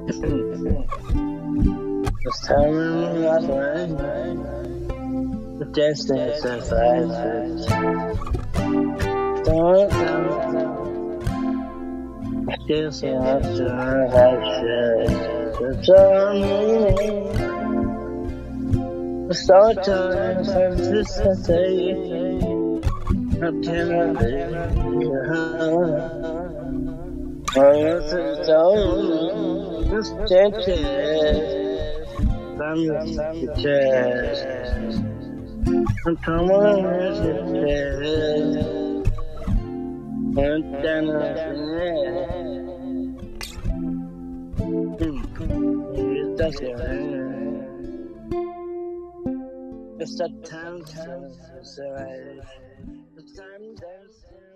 This time in my life, the distance is don't still so after I have shared the time. Sometimes I just say, how can I live? Just take it. I'm the chest. I'm coming with the chest. And then that's it. It's that time to survive. The time